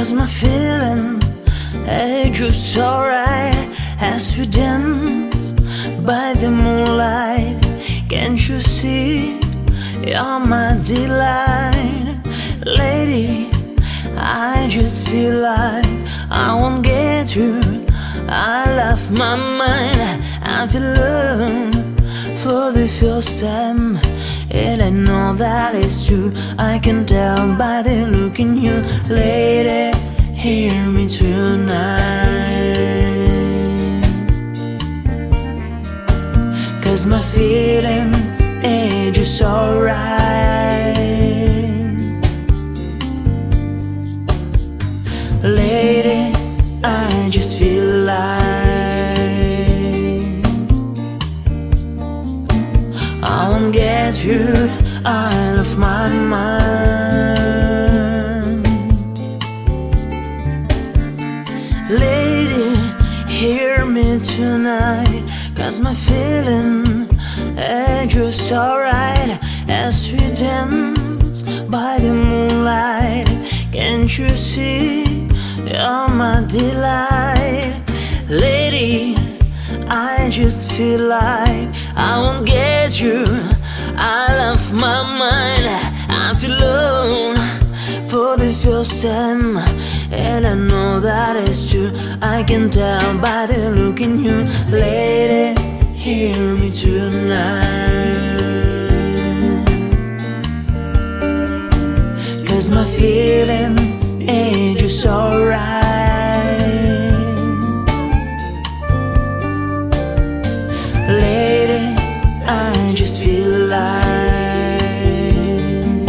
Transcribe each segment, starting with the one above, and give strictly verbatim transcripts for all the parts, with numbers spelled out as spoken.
'cause my feeling ain't just alright as we dance by the moonlight. Can't you see you're my delight? Lady, I just feel like I won't get you. I lost my mind, I feel love for the first time, and I know that it's true. I can tell by the look in you. Lady, hear me tonight, 'cause my feeling ain't just alright. Lady, I just feel like I won't get you out of my mind. Lady, hear me tonight, 'cause my feeling ain't just alright as we dance by the moonlight. Can't you see you're my delight? Lady, I just feel like I won't get you. I lost my mind, I feel alone for the first time, and I know that it's true. I can tell by the look in you. Lady, hear me tonight, 'cause my feeling ain't just alright. Lady, I just feel like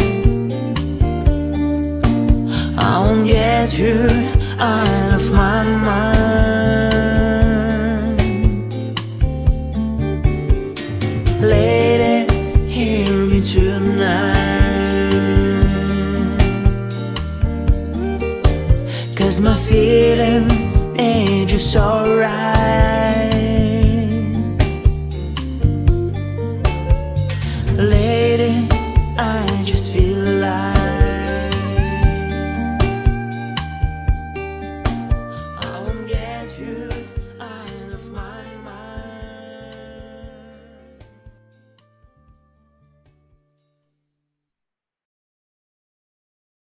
I won't get you out of my mind. Lady, hear me tonight, 'cause my feeling ain't just alright.